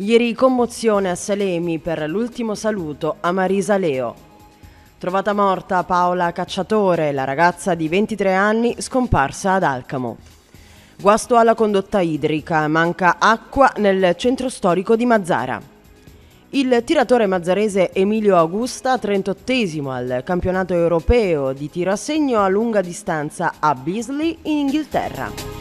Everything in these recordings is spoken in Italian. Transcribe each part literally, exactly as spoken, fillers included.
Ieri commozione a Salemi per l'ultimo saluto a Marisa Leo. Trovata morta Paola Cacciatore, la ragazza di ventitré anni scomparsa ad Alcamo. Guasto alla condotta idrica, manca acqua nel centro storico di Mazzara. Il tiratore mazzarese Emilio Augusta, trentottesimo al campionato europeo di tiro a segno a lunga distanza a Bisley in Inghilterra.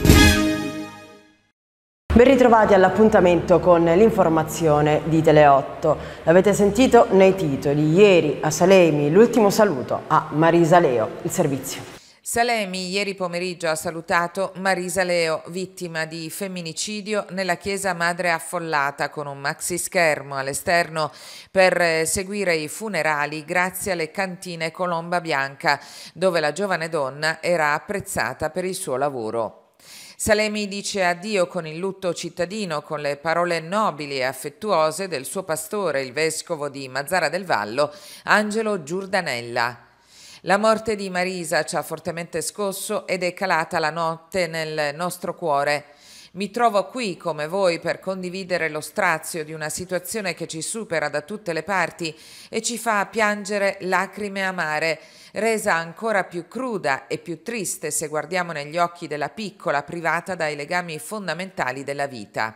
Ben ritrovati all'appuntamento con l'informazione di Tele otto. L'avete sentito nei titoli. Ieri a Salemi l'ultimo saluto a Marisa Leo. Il servizio. Salemi ieri pomeriggio ha salutato Marisa Leo, vittima di femminicidio nella chiesa Madre Affollata, con un maxi schermo all'esterno per seguire i funerali grazie alle cantine Colomba Bianca, dove la giovane donna era apprezzata per il suo lavoro. Salemi dice addio con il lutto cittadino con le parole nobili e affettuose del suo pastore, il vescovo di Mazzara del Vallo, Angelo Giurdanella. La morte di Marisa ci ha fortemente scosso ed è calata la notte nel nostro cuore. Mi trovo qui come voi per condividere lo strazio di una situazione che ci supera da tutte le parti e ci fa piangere lacrime amare, resa ancora più cruda e più triste se guardiamo negli occhi della piccola privata dai legami fondamentali della vita.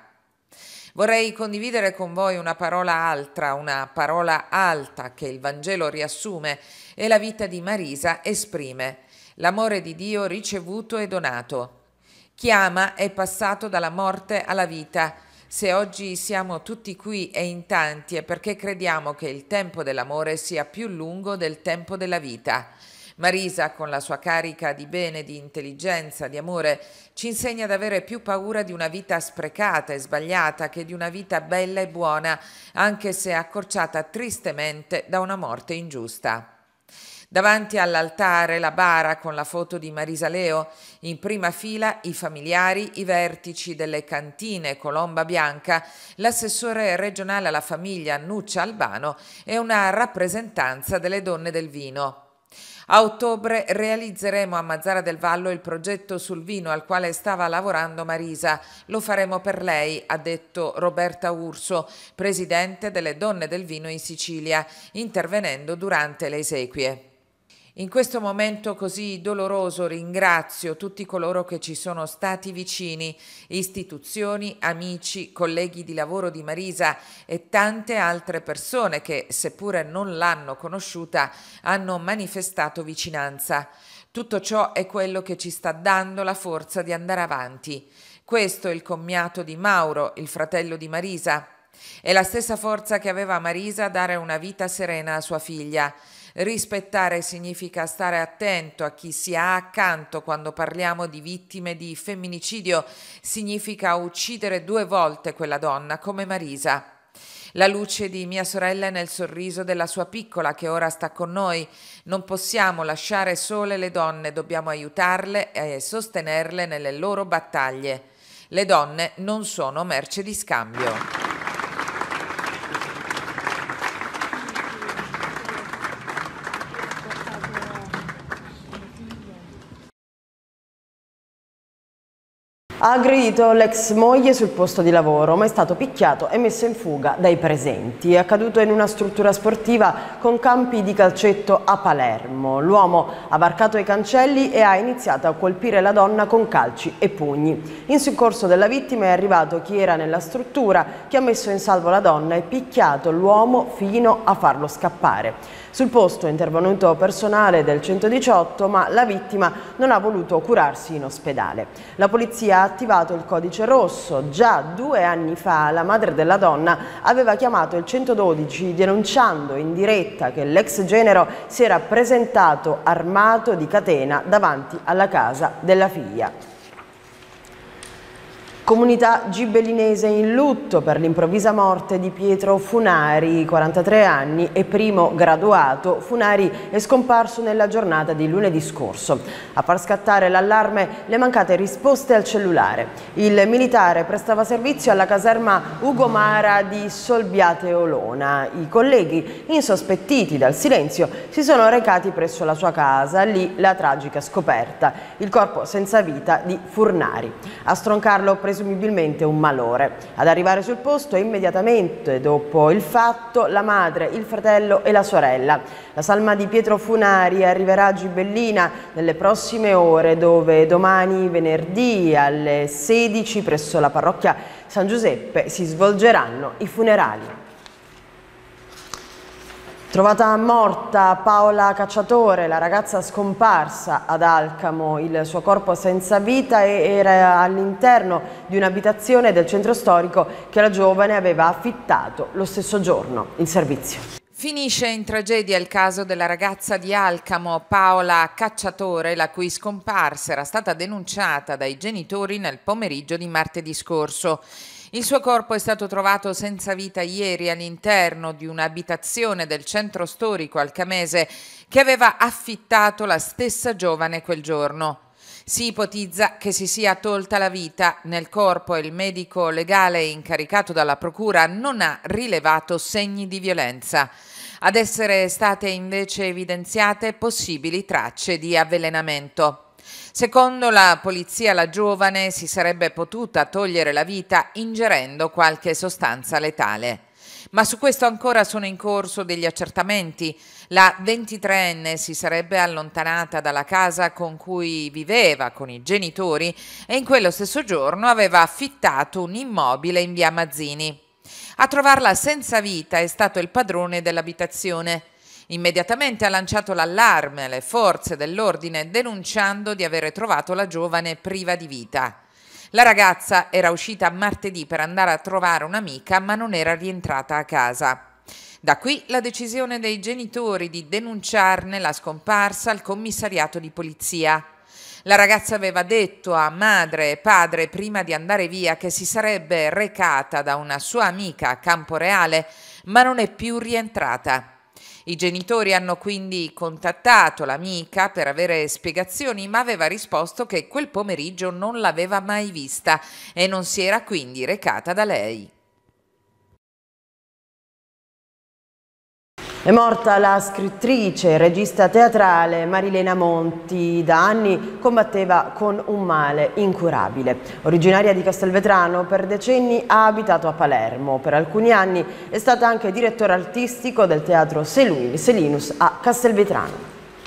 Vorrei condividere con voi una parola altra, una parola alta che il Vangelo riassume e la vita di Marisa esprime: l'amore di Dio ricevuto e donato. Chi ama è passato dalla morte alla vita. Se oggi siamo tutti qui e in tanti è perché crediamo che il tempo dell'amore sia più lungo del tempo della vita. Marisa, con la sua carica di bene, di intelligenza, di amore, ci insegna ad avere più paura di una vita sprecata e sbagliata che di una vita bella e buona, anche se accorciata tristemente da una morte ingiusta. Davanti all'altare la bara con la foto di Marisa Leo, in prima fila i familiari, i vertici delle cantine Colomba Bianca, l'assessore regionale alla famiglia Nuccia Albano e una rappresentanza delle donne del vino. A ottobre realizzeremo a Mazzara del Vallo il progetto sul vino al quale stava lavorando Marisa. Lo faremo per lei, ha detto Roberta Urso, presidente delle Donne del Vino in Sicilia, intervenendo durante le esequie. In questo momento così doloroso ringrazio tutti coloro che ci sono stati vicini, istituzioni, amici, colleghi di lavoro di Marisa e tante altre persone che, seppure non l'hanno conosciuta, hanno manifestato vicinanza. Tutto ciò è quello che ci sta dando la forza di andare avanti. Questo è il commiato di Mauro, il fratello di Marisa. È la stessa forza che aveva Marisa a dare una vita serena a sua figlia. Rispettare significa stare attento a chi si ha accanto quando parliamo di vittime di femminicidio, significa uccidere due volte quella donna come Marisa. La luce di mia sorella è nel sorriso della sua piccola che ora sta con noi. Non possiamo lasciare sole le donne, dobbiamo aiutarle e sostenerle nelle loro battaglie. Le donne non sono merce di scambio. Ha aggredito l'ex moglie sul posto di lavoro, ma è stato picchiato e messo in fuga dai presenti. È accaduto in una struttura sportiva con campi di calcetto a Palermo. L'uomo ha varcato i cancelli e ha iniziato a colpire la donna con calci e pugni. In soccorso della vittima è arrivato chi era nella struttura, che ha messo in salvo la donna e picchiato l'uomo fino a farlo scappare. Sul posto è intervenuto personale del centodiciotto, ma la vittima non ha voluto curarsi in ospedale. La polizia ha attivato il codice rosso. Già due anni fa la madre della donna aveva chiamato il centododici denunciando in diretta che l'ex genero si era presentato armato di catena davanti alla casa della figlia. Comunità gibelinese in lutto per l'improvvisa morte di Pietro Funari, quarantatré anni e primo graduato. Funari è scomparso nella giornata di lunedì scorso. A far scattare l'allarme le mancate risposte al cellulare. Il militare prestava servizio alla caserma Ugo Mara di Solbiate Olona. I colleghi, insospettiti dal silenzio, si sono recati presso la sua casa. Lì la tragica scoperta: il corpo senza vita di Funari. A stroncarlo presumibilmente un malore. Ad arrivare sul posto immediatamente dopo il fatto la madre, il fratello e la sorella. La salma di Pietro Funari arriverà a Gibellina nelle prossime ore, dove domani venerdì alle sedici presso la parrocchia San Giuseppe si svolgeranno i funerali. Trovata morta Paola Cacciatore, la ragazza scomparsa ad Alcamo. Il suo corpo senza vita era all'interno di un'abitazione del centro storico che la giovane aveva affittato lo stesso giorno. Il servizio. Finisce in tragedia il caso della ragazza di Alcamo, Paola Cacciatore, la cui scomparsa era stata denunciata dai genitori nel pomeriggio di martedì scorso. Il suo corpo è stato trovato senza vita ieri all'interno di un'abitazione del centro storico alcamese che aveva affittato la stessa giovane quel giorno. Si ipotizza che si sia tolta la vita nel corpo e il medico legale incaricato dalla procura non ha rilevato segni di violenza. Ad essere state invece evidenziate possibili tracce di avvelenamento. Secondo la polizia, la giovane si sarebbe potuta togliere la vita ingerendo qualche sostanza letale. Ma su questo ancora sono in corso degli accertamenti. La ventitreenne si sarebbe allontanata dalla casa con cui viveva con i genitori e in quello stesso giorno aveva affittato un immobile in via Mazzini. A trovarla senza vita è stato il padrone dell'abitazione. Immediatamente ha lanciato l'allarme alle forze dell'ordine denunciando di avere trovato la giovane priva di vita. La ragazza era uscita martedì per andare a trovare un'amica ma non era rientrata a casa. Da qui la decisione dei genitori di denunciarne la scomparsa al commissariato di polizia. La ragazza aveva detto a madre e padre prima di andare via che si sarebbe recata da una sua amica a Camporeale ma non è più rientrata. I genitori hanno quindi contattato l'amica per avere spiegazioni, ma aveva risposto che quel pomeriggio non l'aveva mai vista e non si era quindi recata da lei. È morta la scrittrice e regista teatrale Marilena Monti. Da anni combatteva con un male incurabile. Originaria di Castelvetrano, per decenni ha abitato a Palermo. Per alcuni anni è stata anche direttore artistico del teatro Selinus a Castelvetrano.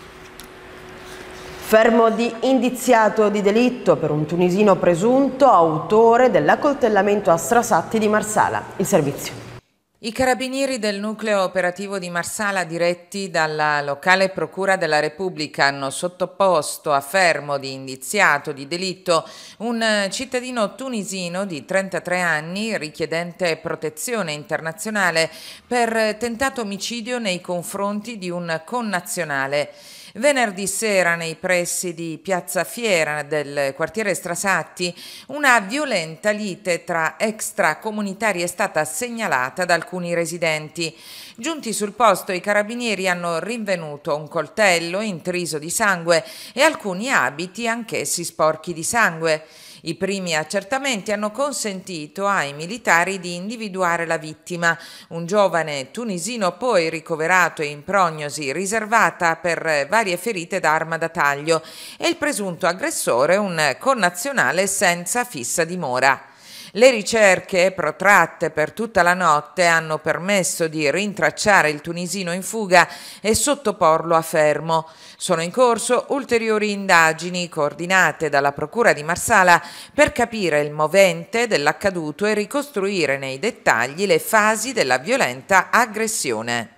Fermo di indiziato di delitto per un tunisino presunto autore dell'accoltellamento a Strasatti di Marsala. Il servizio. I carabinieri del nucleo operativo di Marsala, diretti dalla locale procura della Repubblica, hanno sottoposto a fermo di indiziato di delitto un cittadino tunisino di trentatré anni, richiedente protezione internazionale, per tentato omicidio nei confronti di un connazionale. Venerdì sera, nei pressi di Piazza Fiera del quartiere Strasatti, una violenta lite tra extracomunitari è stata segnalata da alcuni residenti. Giunti sul posto, i carabinieri hanno rinvenuto un coltello intriso di sangue e alcuni abiti anch'essi sporchi di sangue. I primi accertamenti hanno consentito ai militari di individuare la vittima, un giovane tunisino poi ricoverato in prognosi riservata per varie ferite d'arma da taglio, e il presunto aggressore, un connazionale senza fissa dimora. Le ricerche, protratte per tutta la notte, hanno permesso di rintracciare il tunisino in fuga e sottoporlo a fermo. Sono in corso ulteriori indagini coordinate dalla Procura di Marsala per capire il movente dell'accaduto e ricostruire nei dettagli le fasi della violenta aggressione.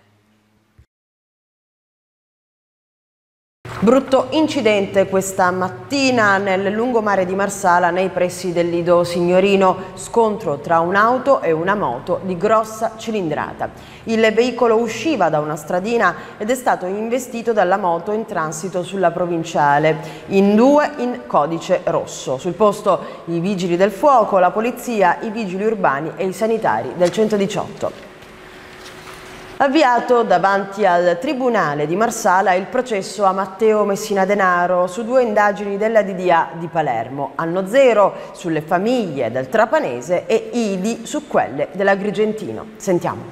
Brutto incidente questa mattina nel lungomare di Marsala, nei pressi del Lido Signorino. Scontro tra un'auto e una moto di grossa cilindrata. Il veicolo usciva da una stradina ed è stato investito dalla moto in transito sulla provinciale, in due in codice rosso. Sul posto i vigili del fuoco, la polizia, i vigili urbani e i sanitari del centodiciotto. Avviato davanti al Tribunale di Marsala il processo a Matteo Messina Denaro su due indagini della D D A di Palermo, anno zero sulle famiglie del trapanese e I D I su quelle dell'Agrigentino. Sentiamo.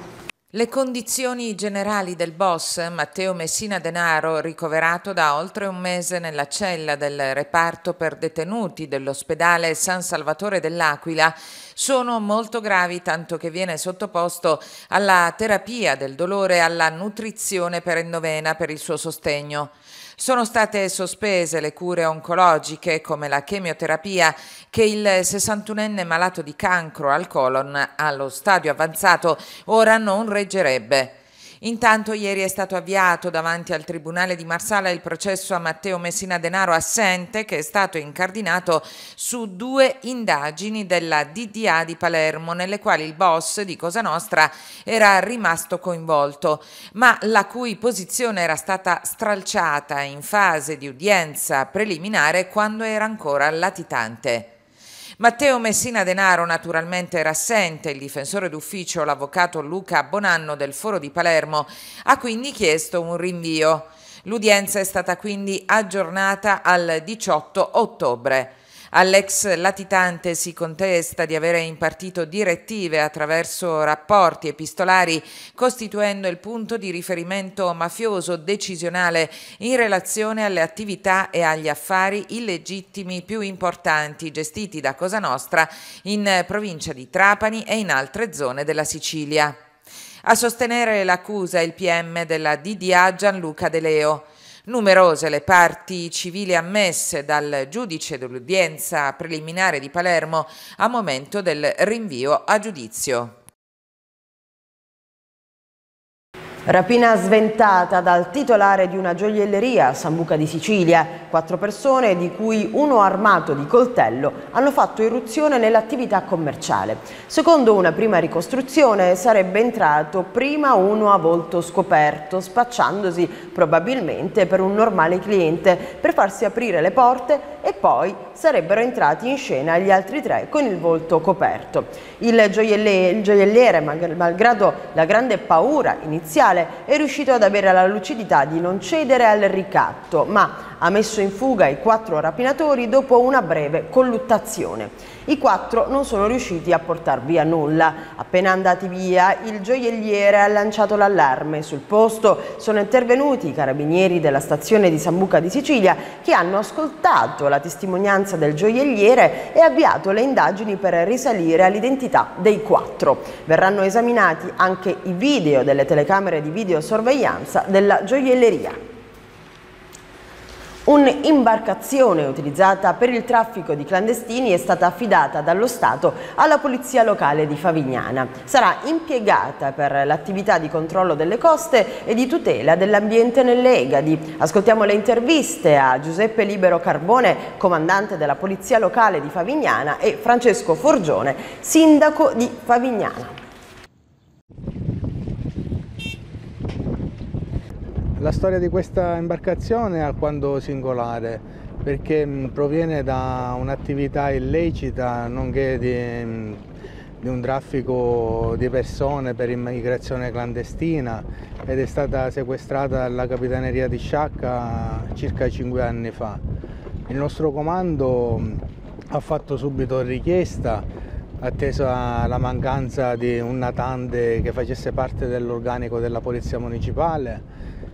Le condizioni generali del boss Matteo Messina Denaro, ricoverato da oltre un mese nella cella del reparto per detenuti dell'ospedale San Salvatore dell'Aquila, sono molto gravi, tanto che viene sottoposto alla terapia del dolore e alla nutrizione per endovena per il suo sostegno. Sono state sospese le cure oncologiche come la chemioterapia che il sessantunenne malato di cancro al colon allo stadio avanzato ora non reggerebbe. Intanto ieri è stato avviato davanti al Tribunale di Marsala il processo a Matteo Messina Denaro assente, che è stato incardinato su due indagini della D D A di Palermo nelle quali il boss di Cosa Nostra era rimasto coinvolto, ma la cui posizione era stata stralciata in fase di udienza preliminare quando era ancora latitante. Matteo Messina Denaro naturalmente era assente, il difensore d'ufficio, l'avvocato Luca Bonanno del Foro di Palermo, ha quindi chiesto un rinvio. L'udienza è stata quindi aggiornata al diciotto ottobre. All'ex latitante si contesta di avere impartito direttive attraverso rapporti epistolari, costituendo il punto di riferimento mafioso decisionale in relazione alle attività e agli affari illegittimi più importanti gestiti da Cosa Nostra in provincia di Trapani e in altre zone della Sicilia. A sostenere l'accusa il P M della D D A Gianluca De Leo. Numerose le parti civili ammesse dal giudice dell'udienza preliminare di Palermo a momento del rinvio a giudizio. Rapina sventata dal titolare di una gioielleria a Sambuca di Sicilia. Quattro persone, di cui uno armato di coltello, hanno fatto irruzione nell'attività commerciale. Secondo una prima ricostruzione sarebbe entrato prima uno a volto scoperto, spacciandosi probabilmente per un normale cliente per farsi aprire le porte, e poi sarebbero entrati in scena gli altri tre con il volto coperto. Il gioielliere, il gioielliere malgrado la grande paura iniziale, è riuscito ad avere la lucidità di non cedere al ricatto, ma ha messo in fuga i quattro rapinatori dopo una breve colluttazione. I quattro non sono riusciti a portar via nulla. Appena andati via, il gioielliere ha lanciato l'allarme. Sul posto sono intervenuti i carabinieri della stazione di Sambuca di Sicilia, che hanno ascoltato la testimonianza del gioielliere e avviato le indagini per risalire all'identità dei quattro. Verranno esaminati anche i video delle telecamere di videosorveglianza della gioielleria. Un'imbarcazione utilizzata per il traffico di clandestini è stata affidata dallo Stato alla Polizia Locale di Favignana. Sarà impiegata per l'attività di controllo delle coste e di tutela dell'ambiente nelle Egadi. Ascoltiamo le interviste a Giuseppe Libero Carbone, comandante della Polizia Locale di Favignana, e Francesco Forgione, sindaco di Favignana. La storia di questa imbarcazione è alquanto singolare, perché proviene da un'attività illecita, nonché di, di un traffico di persone per immigrazione clandestina, ed è stata sequestrata dalla Capitaneria di Sciacca circa cinque anni fa. Il nostro comando ha fatto subito richiesta, attesa la mancanza di un natante che facesse parte dell'organico della Polizia Municipale,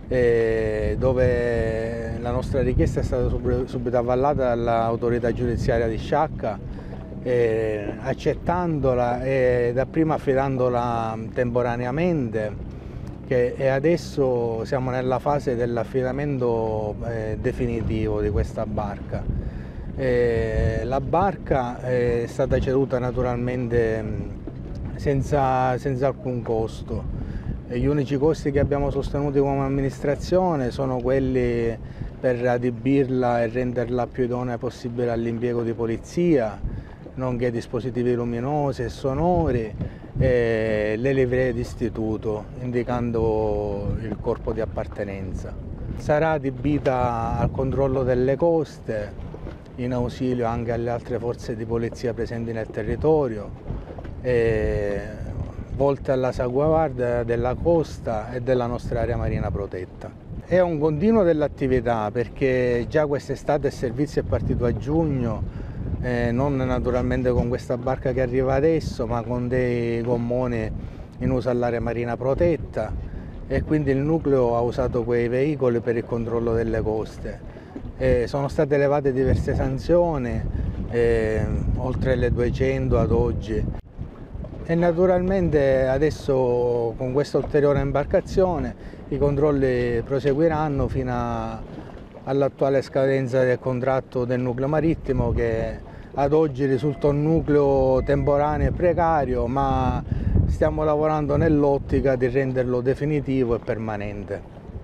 dove la nostra richiesta è stata subito avvallata dall'autorità giudiziaria di Sciacca, eh, accettandola e dapprima affidandola temporaneamente, che, e adesso siamo nella fase dell'affidamento eh, definitivo di questa barca. Eh, la barca è stata ceduta naturalmente senza, senza alcun costo. Gli unici costi che abbiamo sostenuti come amministrazione sono quelli per adibirla e renderla più idonea possibile all'impiego di polizia, nonché dispositivi luminosi e sonori, e le livree d'istituto indicando il corpo di appartenenza. Sarà adibita al controllo delle coste, in ausilio anche alle altre forze di polizia presenti nel territorio, e volte alla salvaguardia della costa e della nostra area marina protetta. È un continuo dell'attività, perché già quest'estate il servizio è partito a giugno, eh, non naturalmente con questa barca che arriva adesso, ma con dei gommoni in uso all'area marina protetta e quindi il nucleo ha usato quei veicoli per il controllo delle coste. E sono state elevate diverse sanzioni, eh, oltre le duecento ad oggi. E naturalmente adesso con questa ulteriore imbarcazione i controlli proseguiranno fino all'attuale scadenza del contratto del nucleo marittimo, che ad oggi risulta un nucleo temporaneo e precario, ma stiamo lavorando nell'ottica di renderlo definitivo e permanente.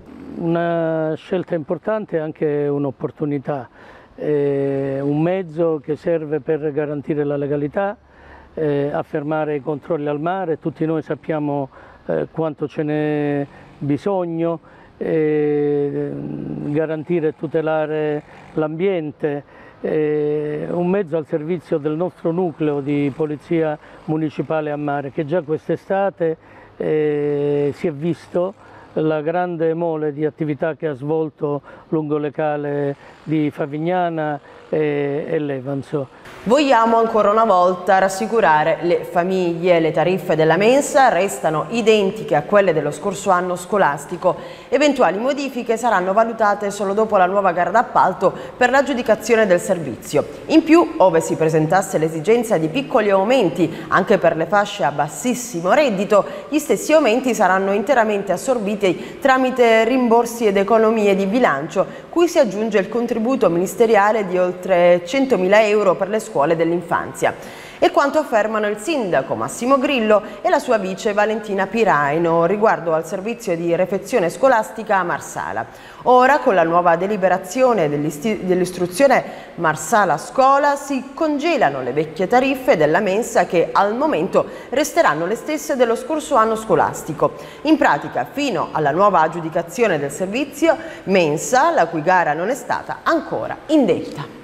Una scelta importante e anche un'opportunità, eh, un mezzo che serve per garantire la legalità, eh, affermare i controlli al mare. Tutti noi sappiamo eh, quanto ce n'è bisogno, eh, garantire e tutelare l'ambiente, eh, un mezzo al servizio del nostro nucleo di polizia municipale a mare, che già quest'estate eh, si è visto la grande mole di attività che ha svolto lungo le cale di Favignana e, e Levanzo. Vogliamo ancora una volta rassicurare le famiglie. Le tariffe della mensa restano identiche a quelle dello scorso anno scolastico. Eventuali modifiche saranno valutate solo dopo la nuova gara d'appalto per l'aggiudicazione del servizio. In più, ove si presentasse l'esigenza di piccoli aumenti anche per le fasce a bassissimo reddito, gli stessi aumenti saranno interamente assorbiti tramite rimborsi ed economie di bilancio, cui si aggiunge il contributo ministeriale di oltre centomila euro per le scuole dell'infanzia. E quanto affermano il sindaco Massimo Grillo e la sua vice Valentina Piraino riguardo al servizio di refezione scolastica a Marsala. Ora, con la nuova deliberazione dell'istruzione Marsala Scola, si congelano le vecchie tariffe della mensa, che al momento resteranno le stesse dello scorso anno scolastico. In pratica, fino alla nuova aggiudicazione del servizio mensa, la cui gara non è stata ancora indetta.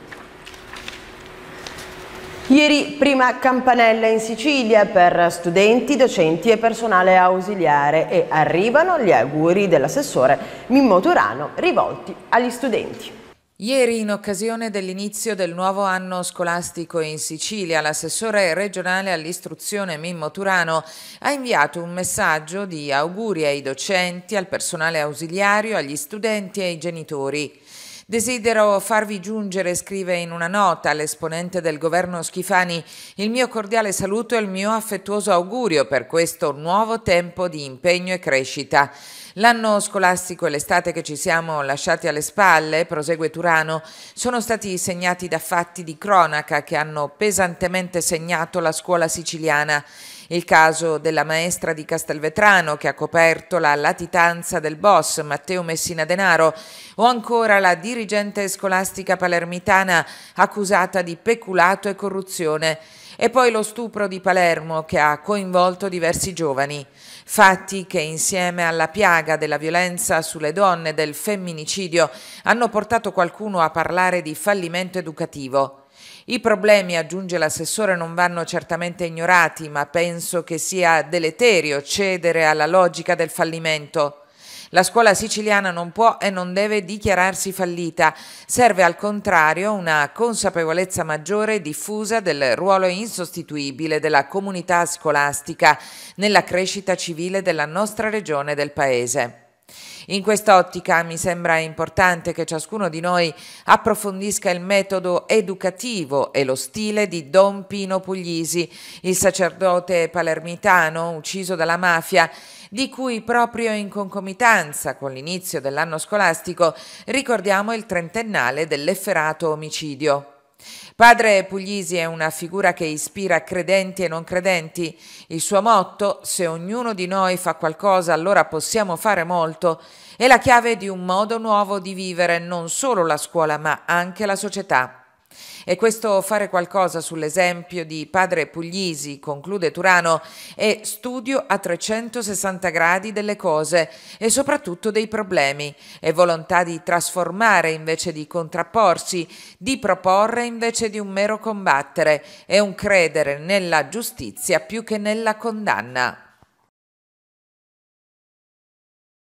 Ieri prima campanella in Sicilia per studenti, docenti e personale ausiliare, e arrivano gli auguri dell'assessore Mimmo Turano rivolti agli studenti. Ieri, in occasione dell'inizio del nuovo anno scolastico in Sicilia, l'assessore regionale all'istruzione Mimmo Turano ha inviato un messaggio di auguri ai docenti, al personale ausiliario, agli studenti e ai genitori. Desidero farvi giungere, scrive in una nota l'esponente del governo Schifani, il mio cordiale saluto e il mio affettuoso augurio per questo nuovo tempo di impegno e crescita. L'anno scolastico e l'estate che ci siamo lasciati alle spalle, prosegue Turano, sono stati segnati da fatti di cronaca che hanno pesantemente segnato la scuola siciliana. Il caso della maestra di Castelvetrano che ha coperto la latitanza del boss Matteo Messina Denaro, o ancora la dirigente scolastica palermitana accusata di peculato e corruzione, e poi lo stupro di Palermo che ha coinvolto diversi giovani. Fatti che, insieme alla piaga della violenza sulle donne e del femminicidio, hanno portato qualcuno a parlare di fallimento educativo. I problemi, aggiunge l'assessore, non vanno certamente ignorati, ma penso che sia deleterio cedere alla logica del fallimento. La scuola siciliana non può e non deve dichiararsi fallita, serve al contrario una consapevolezza maggiore e diffusa del ruolo insostituibile della comunità scolastica nella crescita civile della nostra regione e del Paese. In quest'ottica mi sembra importante che ciascuno di noi approfondisca il metodo educativo e lo stile di Don Pino Puglisi, il sacerdote palermitano ucciso dalla mafia, di cui proprio in concomitanza con l'inizio dell'anno scolastico ricordiamo il trentennale dell'efferato omicidio. Padre Puglisi è una figura che ispira credenti e non credenti. Il suo motto, se ognuno di noi fa qualcosa allora possiamo fare molto, è la chiave di un modo nuovo di vivere non solo la scuola ma anche la società. E questo fare qualcosa sull'esempio di Padre Puglisi, conclude Turano, è studio a trecentosessanta gradi delle cose e soprattutto dei problemi, è volontà di trasformare invece di contrapporsi, di proporre invece di un mero combattere, è un credere nella giustizia più che nella condanna.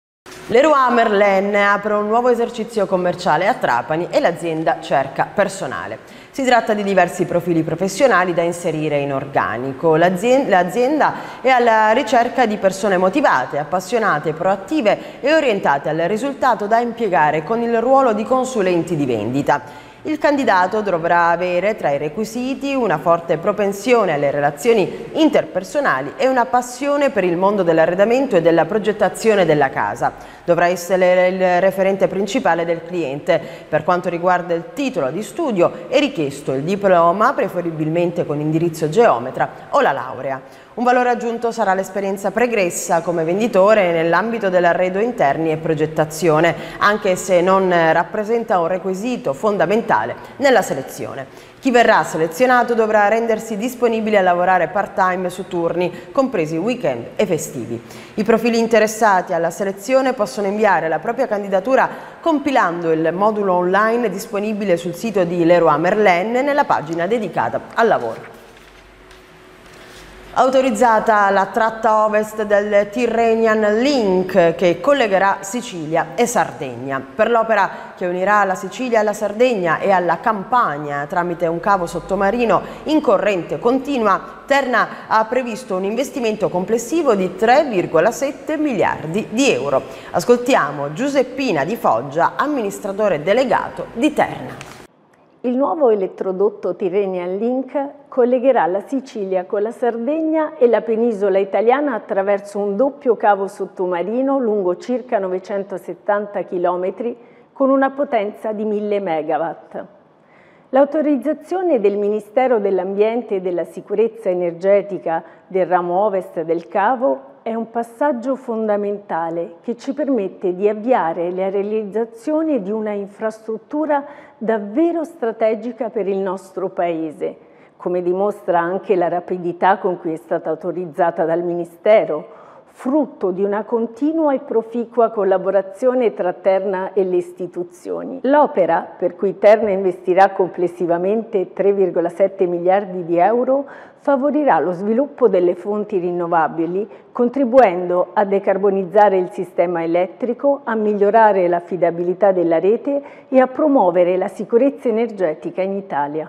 Leroy Merlin apre un nuovo esercizio commerciale a Trapani e l'azienda cerca personale. Si tratta di diversi profili professionali da inserire in organico. L'azienda è alla ricerca di persone motivate, appassionate, proattive e orientate al risultato da impiegare con il ruolo di consulenti di vendita. Il candidato dovrà avere tra i requisiti una forte propensione alle relazioni interpersonali e una passione per il mondo dell'arredamento e della progettazione della casa. Dovrà essere il referente principale del cliente. Per quanto riguarda il titolo di studio è richiesto il diploma, preferibilmente con indirizzo geometra, o la laurea. Un valore aggiunto sarà l'esperienza pregressa come venditore nell'ambito dell'arredo interni e progettazione, anche se non rappresenta un requisito fondamentale nella selezione. Chi verrà selezionato dovrà rendersi disponibile a lavorare part-time su turni, compresi weekend e festivi. I profili interessati alla selezione possono inviare la propria candidatura compilando il modulo online disponibile sul sito di Leroy Merlin nella pagina dedicata al lavoro. Autorizzata la tratta ovest del Tyrrhenian Link che collegherà Sicilia e Sardegna. Per l'opera che unirà la Sicilia alla Sardegna e alla Campania tramite un cavo sottomarino in corrente continua, Terna ha previsto un investimento complessivo di tre virgola sette miliardi di euro. Ascoltiamo Giuseppina Di Foggia, amministratore delegato di Terna. Il nuovo elettrodotto Tyrrhenian Link collegherà la Sicilia con la Sardegna e la penisola italiana attraverso un doppio cavo sottomarino lungo circa novecentosettanta chilometri con una potenza di mille megawatt. L'autorizzazione del Ministero dell'Ambiente e della Sicurezza Energetica del ramo ovest del cavo è un passaggio fondamentale che ci permette di avviare la realizzazione di una infrastruttura davvero strategica per il nostro Paese, come dimostra anche la rapidità con cui è stata autorizzata dal Ministero, frutto di una continua e proficua collaborazione tra Terna e le istituzioni. L'opera, per cui Terna investirà complessivamente tre virgola sette miliardi di euro, favorirà lo sviluppo delle fonti rinnovabili, contribuendo a decarbonizzare il sistema elettrico, a migliorare l'affidabilità della rete e a promuovere la sicurezza energetica in Italia.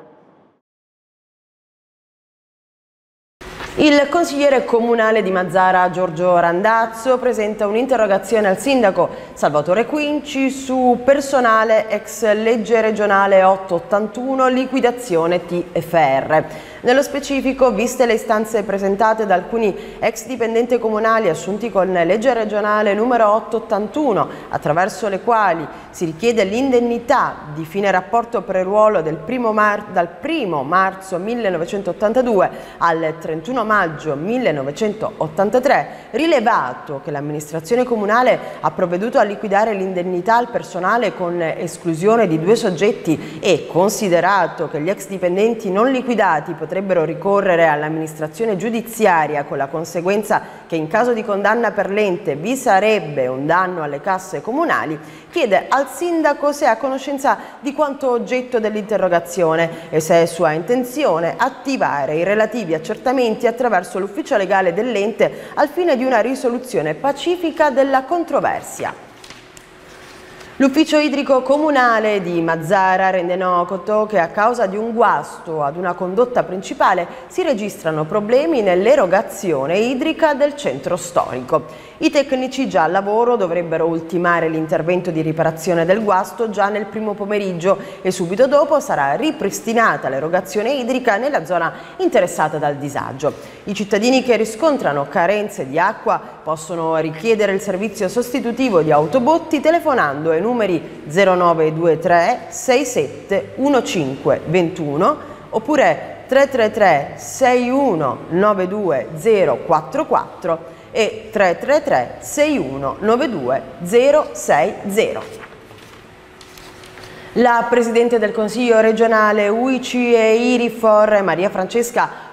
Il consigliere comunale di Mazara Giorgio Randazzo presenta un'interrogazione al sindaco Salvatore Quinci su personale ex legge regionale ottocentottantuno liquidazione T F R. Nello specifico, viste le istanze presentate da alcuni ex dipendenti comunali assunti con legge regionale numero ottocentottantuno, attraverso le quali si richiede l'indennità di fine rapporto preruolo del primo mar- dal primo marzo millenovecentottantadue al trentuno maggio millenovecentottantatré, rilevato che l'amministrazione comunale ha provveduto a liquidare l'indennità al personale con esclusione di due soggetti e considerato che gli ex dipendenti non liquidati potrebbero ricorrere all'amministrazione giudiziaria con la conseguenza che in caso di condanna per l'ente vi sarebbe un danno alle casse comunali, chiede al sindaco se è a conoscenza di quanto oggetto dell'interrogazione e se è sua intenzione attivare i relativi accertamenti attraverso l'ufficio legale dell'ente al fine di una risoluzione pacifica della controversia. L'ufficio idrico comunale di Mazara rende noto che a causa di un guasto ad una condotta principale si registrano problemi nell'erogazione idrica del centro storico. I tecnici già al lavoro dovrebbero ultimare l'intervento di riparazione del guasto già nel primo pomeriggio e subito dopo sarà ripristinata l'erogazione idrica nella zona interessata dal disagio. I cittadini che riscontrano carenze di acqua possono richiedere il servizio sostitutivo di autobotti telefonando ai numeri zero nove due tre sei sette uno cinque due uno oppure tre tre tre sei uno nove due zero quattro quattro e tre tre tre sei uno nove due zero sei zero. La Presidente del Consiglio regionale U I C e Irifor, Maria Francesca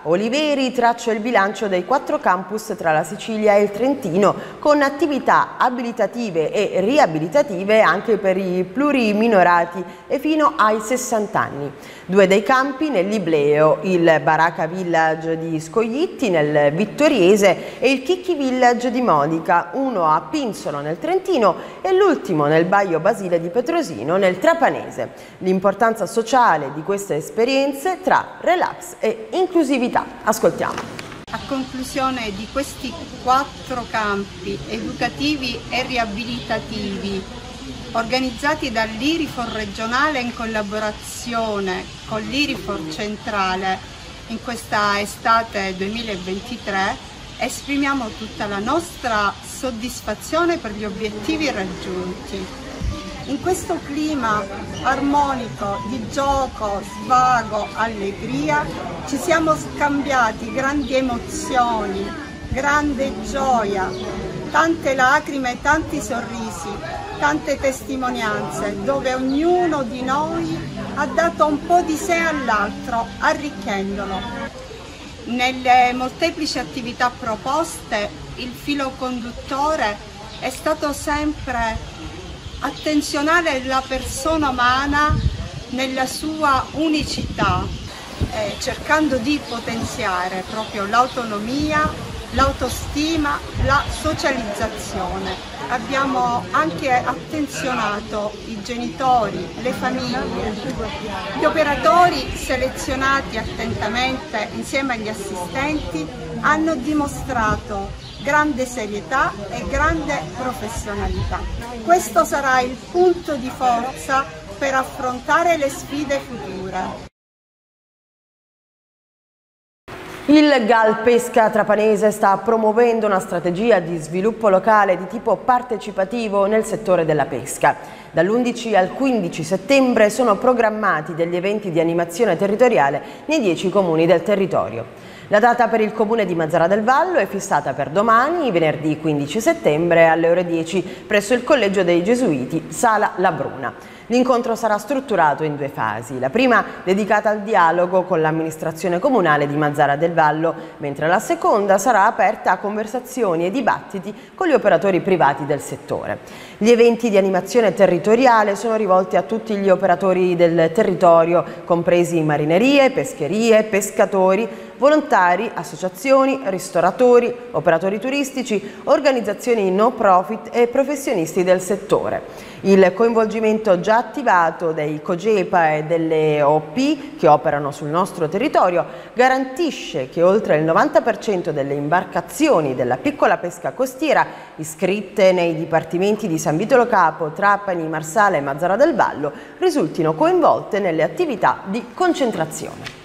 Oliveri traccia il bilancio dei quattro campus tra la Sicilia e il Trentino, con attività abilitative e riabilitative anche per i pluriminorati e fino ai sessanta anni. Due dei campi nell'Ibleo, il Baracca Village di Scoglitti nel Vittoriese e il Chicchi Village di Modica, uno a Pinsolo nel Trentino e l'ultimo nel Baio Basile di Petrosino nel Trapanese. L'importanza sociale di queste esperienze tra relax e inclusività. Ascoltiamo. A conclusione di questi quattro campi educativi e riabilitativi organizzati dall'Irifor regionale in collaborazione con l'Irifor centrale in questa estate duemilaventitré, esprimiamo tutta la nostra soddisfazione per gli obiettivi raggiunti. In questo clima armonico di gioco, svago, allegria, ci siamo scambiati grandi emozioni, grande gioia, tante lacrime, tanti sorrisi, tante testimonianze, dove ognuno di noi ha dato un po' di sé all'altro, arricchendolo. Nelle molteplici attività proposte, il filo conduttore è stato sempre attenzionare la persona umana nella sua unicità, eh, cercando di potenziare proprio l'autonomia, l'autostima, la socializzazione. Abbiamo anche attenzionato i genitori, le famiglie, gli operatori selezionati attentamente insieme agli assistenti hanno dimostrato grande serietà e grande professionalità. Questo sarà il punto di forza per affrontare le sfide future. Il Gal Pesca Trapanese sta promuovendo una strategia di sviluppo locale di tipo partecipativo nel settore della pesca. Dall'undici al quindici settembre sono programmati degli eventi di animazione territoriale nei dieci comuni del territorio. La data per il comune di Mazzara del Vallo è fissata per domani, venerdì quindici settembre alle ore dieci, presso il Collegio dei Gesuiti, Sala La Bruna. L'incontro sarà strutturato in due fasi, la prima dedicata al dialogo con l'amministrazione comunale di Mazzara del Vallo, mentre la seconda sarà aperta a conversazioni e dibattiti con gli operatori privati del settore. Gli eventi di animazione territoriale sono rivolti a tutti gli operatori del territorio, compresi marinerie, pescherie, pescatori, volontari, associazioni, ristoratori, operatori turistici, organizzazioni no profit e professionisti del settore. Il coinvolgimento già attivato dei COGEPA e delle O P che operano sul nostro territorio garantisce che oltre il novanta per cento delle imbarcazioni della piccola pesca costiera iscritte nei dipartimenti di San Vito Lo Capo, Trapani, Marsala e Mazzara del Vallo risultino coinvolte nelle attività di concentrazione.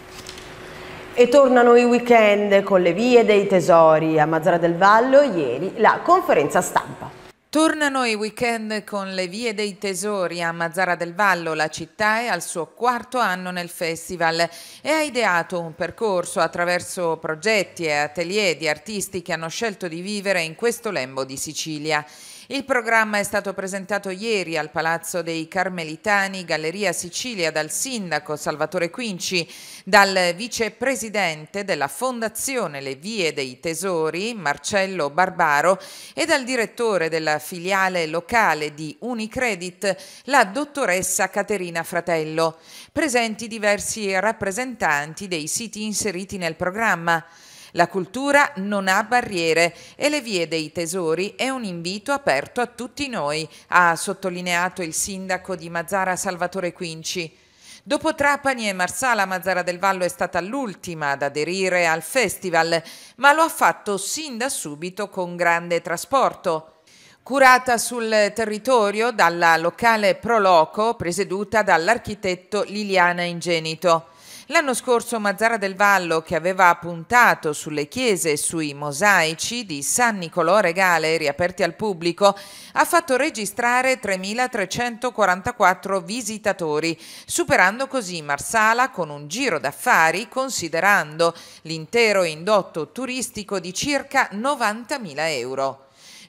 E tornano i weekend con le vie dei tesori. A Mazzara del Vallo ieri la conferenza stampa. Tornano i weekend con le vie dei tesori a Mazzara del Vallo. La città è al suo quarto anno nel festival e ha ideato un percorso attraverso progetti e atelier di artisti che hanno scelto di vivere in questo lembo di Sicilia. Il programma è stato presentato ieri al Palazzo dei Carmelitani, Galleria Sicilia, dal sindaco Salvatore Quinci, dal vicepresidente della Fondazione Le Vie dei Tesori, Marcello Barbaro, e dal direttore della filiale locale di Unicredit, la dottoressa Caterina Fratello. Presenti diversi rappresentanti dei siti inseriti nel programma. La cultura non ha barriere e le vie dei tesori è un invito aperto a tutti noi, ha sottolineato il sindaco di Mazzara Salvatore Quinci. Dopo Trapani e Marsala, Mazzara del Vallo è stata l'ultima ad aderire al festival, ma lo ha fatto sin da subito con grande trasporto. Curata sul territorio dalla locale Proloco, presieduta dall'architetto Liliana Ingenito. L'anno scorso Mazzara del Vallo, che aveva puntato sulle chiese e sui mosaici di San Nicolò Regale riaperti al pubblico, ha fatto registrare tremilatrecentoquarantaquattro visitatori, superando così Marsala con un giro d'affari considerando l'intero indotto turistico di circa novantamila euro.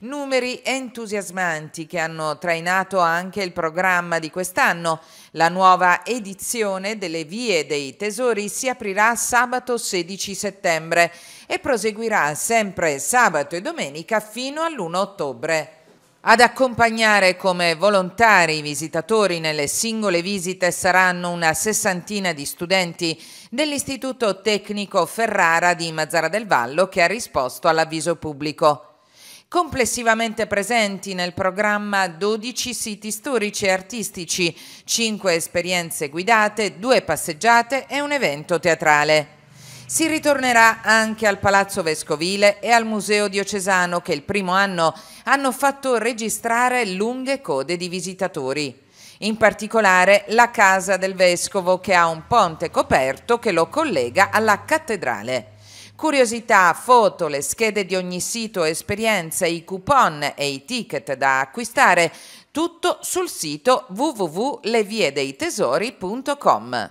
Numeri entusiasmanti che hanno trainato anche il programma di quest'anno. La nuova edizione delle Vie dei Tesori si aprirà sabato sedici settembre e proseguirà sempre sabato e domenica fino all'primo ottobre. Ad accompagnare come volontari i visitatori nelle singole visite saranno una sessantina di studenti dell'Istituto Tecnico Ferrara di Mazara del Vallo, che ha risposto all'avviso pubblico. Complessivamente presenti nel programma dodici siti storici e artistici, cinque esperienze guidate, due passeggiate e un evento teatrale. Si ritornerà anche al Palazzo Vescovile e al Museo Diocesano, che il primo anno hanno fatto registrare lunghe code di visitatori. In particolare la Casa del Vescovo, che ha un ponte coperto che lo collega alla cattedrale. Curiosità, foto, le schede di ogni sito, esperienze, i coupon e i ticket da acquistare, tutto sul sito w w w punto le vie dei tesori punto com.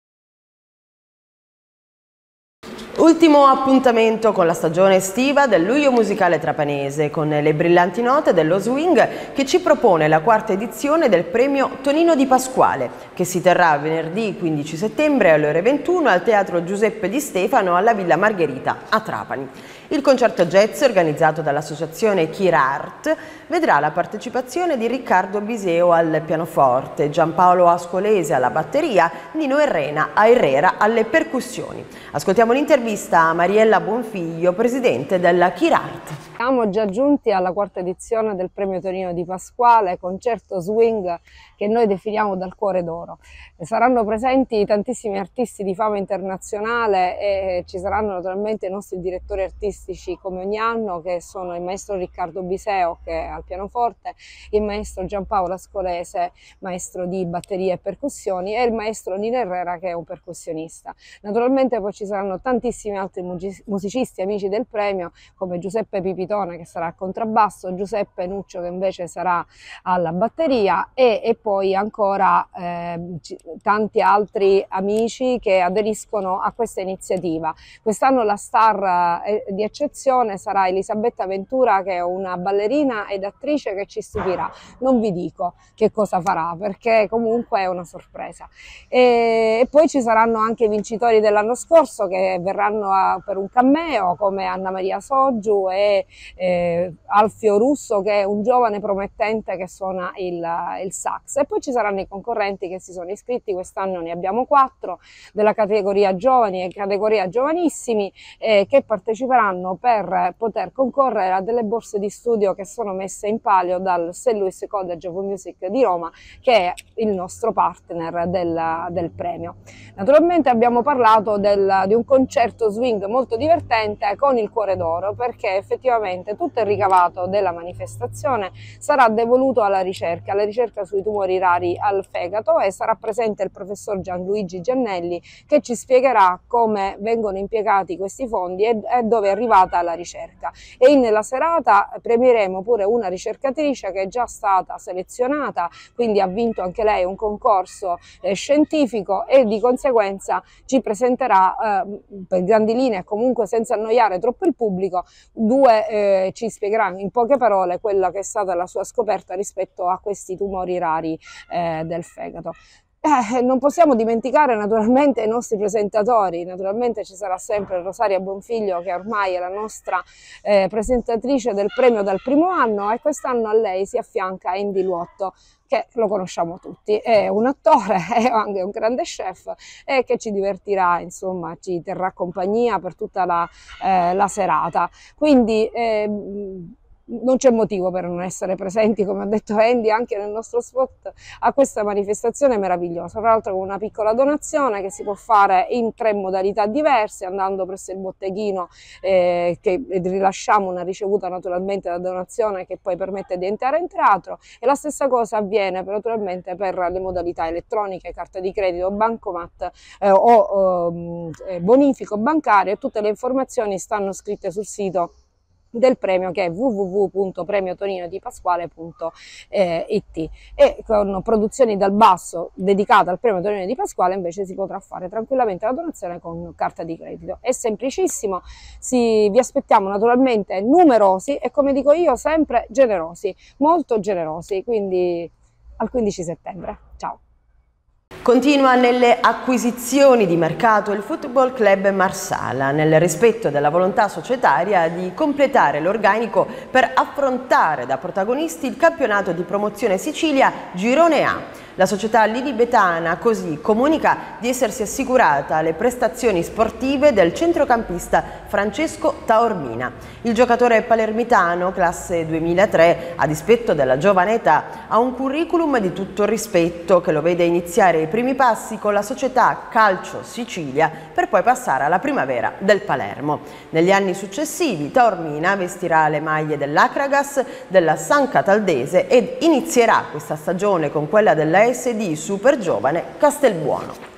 Ultimo appuntamento con la stagione estiva del Luglio Musicale Trapanese, con le brillanti note dello swing, che ci propone la quarta edizione del premio Tonino Di Pasquale, che si terrà venerdì quindici settembre alle ore ventuno al Teatro Giuseppe Di Stefano alla Villa Margherita a Trapani. Il concerto jazz, organizzato dall'associazione Chirart, vedrà la partecipazione di Riccardo Biseo al pianoforte, Giampaolo Ascolese alla batteria, Nino Herrera, a Herrera alle percussioni. Ascoltiamo l'intervista a Mariella Bonfiglio, presidente della Chirart. Siamo già giunti alla quarta edizione del premio Tonino Di Pasquale, concerto swing che noi definiamo dal cuore d'oro. Saranno presenti tantissimi artisti di fama internazionale e ci saranno naturalmente i nostri direttori artistici come ogni anno, che sono il maestro Riccardo Biseo, che è al pianoforte, il maestro Giampaolo Ascolese, maestro di batteria e percussioni, e il maestro Nino Herrera, che è un percussionista. Naturalmente poi ci saranno tantissimi altri musicisti amici del premio, come Giuseppe Pipitone, che sarà al contrabbasso, Giuseppe Nuccio, che invece sarà alla batteria, e, e poi ancora eh, tanti altri amici che aderiscono a questa iniziativa. Quest'anno la star eh, di eccezione sarà Elisabetta Ventura, che è una ballerina ed attrice che ci stupirà. Non vi dico che cosa farà, perché comunque è una sorpresa. E, e poi ci saranno anche i vincitori dell'anno scorso, che verranno a, per un cameo, come Anna Maria Soggiu e eh, Alfio Russo, che è un giovane promettente che suona il, il sax. E poi ci saranno i concorrenti che si sono iscritti, quest'anno ne abbiamo quattro, della categoria giovani e categoria giovanissimi, eh, che parteciperanno per poter concorrere a delle borse di studio che sono messe in palio dal Saint Louis College of Music di Roma, che è il nostro partner del, del premio. Naturalmente abbiamo parlato del, di un concerto swing molto divertente con il cuore d'oro, perché effettivamente tutto il ricavato della manifestazione sarà devoluto alla ricerca, alla ricerca sui tumori rari al fegato, e sarà presente il professor Gianluigi Giannelli, che ci spiegherà come vengono impiegati questi fondi e, e dove è arrivata la ricerca. E nella serata premieremo pure una ricercatrice che è già stata selezionata, quindi ha vinto anche lei un concorso eh, scientifico, e di conseguenza ci presenterà eh, per grandi linee, comunque senza annoiare troppo il pubblico, due eh, ci spiegherà in poche parole quella che è stata la sua scoperta rispetto a questi tumori rari eh, del fegato. Eh, non possiamo dimenticare naturalmente i nostri presentatori. Naturalmente ci sarà sempre Rosaria Bonfiglio, che ormai è la nostra eh, presentatrice del premio dal primo anno, e quest'anno a lei si affianca Andy Luotto, che lo conosciamo tutti, è un attore, è anche un grande chef, e che ci divertirà, insomma, ci terrà compagnia per tutta la, eh, la serata. Quindi eh, non c'è motivo per non essere presenti, come ha detto Andy, anche nel nostro spot, a questa manifestazione meravigliosa, tra l'altro con una piccola donazione che si può fare in tre modalità diverse, andando presso il botteghino eh, che rilasciamo una ricevuta naturalmente da donazione, che poi permette di entrare in teatro, e la stessa cosa avviene per, naturalmente per le modalità elettroniche, carta di credito, bancomat eh, o eh, bonifico bancario. Tutte le informazioni stanno scritte sul sito del premio, che è w w w punto premio tonino di pasquale punto i t, e con produzioni dal basso dedicate al premio Tonino di Pasquale invece si potrà fare tranquillamente la donazione con carta di credito. È semplicissimo, si, vi aspettiamo naturalmente numerosi e, come dico io sempre, generosi, molto generosi, quindi al quindici settembre. Ciao! Continua nelle acquisizioni di mercato il Football Club Marsala, nel rispetto della volontà societaria di completare l'organico per affrontare da protagonisti il campionato di promozione Sicilia Girone A. La società lilibetana così comunica di essersi assicurata le prestazioni sportive del centrocampista Francesco Taormina. Il giocatore palermitano, classe duemilatré, a dispetto della giovane età, ha un curriculum di tutto rispetto che lo vede iniziare i primi passi con la società Calcio Sicilia per poi passare alla primavera del Palermo. Negli anni successivi Taormina vestirà le maglie dell'Acragas, della San Cataldese ed inizierà questa stagione con quella della S D Super Giovane Castelbuono.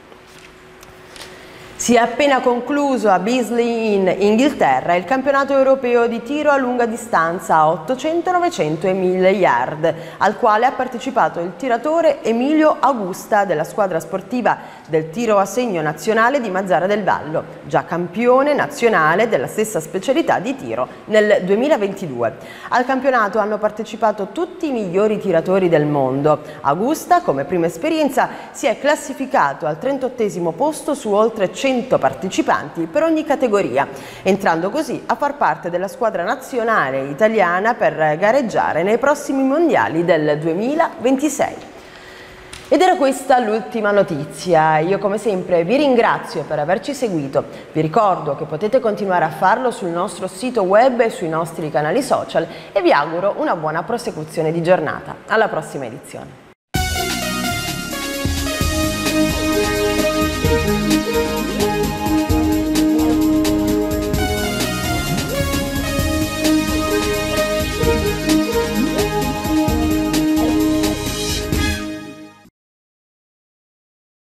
Si è appena concluso a Bisley in Inghilterra il campionato europeo di tiro a lunga distanza a ottocento, novecento e mille yard, al quale ha partecipato il tiratore Emilio Augusta della squadra sportiva del tiro a segno nazionale di Mazzara del Vallo, già campione nazionale della stessa specialità di tiro nel duemilaventidue. Al campionato hanno partecipato tutti i migliori tiratori del mondo. Augusta, come prima esperienza, si è classificato al trentottesimo posto su oltre cento partecipanti per ogni categoria, entrando così a far parte della squadra nazionale italiana per gareggiare nei prossimi mondiali del duemilaventisei. Ed era questa l'ultima notizia. Io come sempre vi ringrazio per averci seguito, vi ricordo che potete continuare a farlo sul nostro sito web e sui nostri canali social e vi auguro una buona prosecuzione di giornata. Alla prossima edizione. Thank you.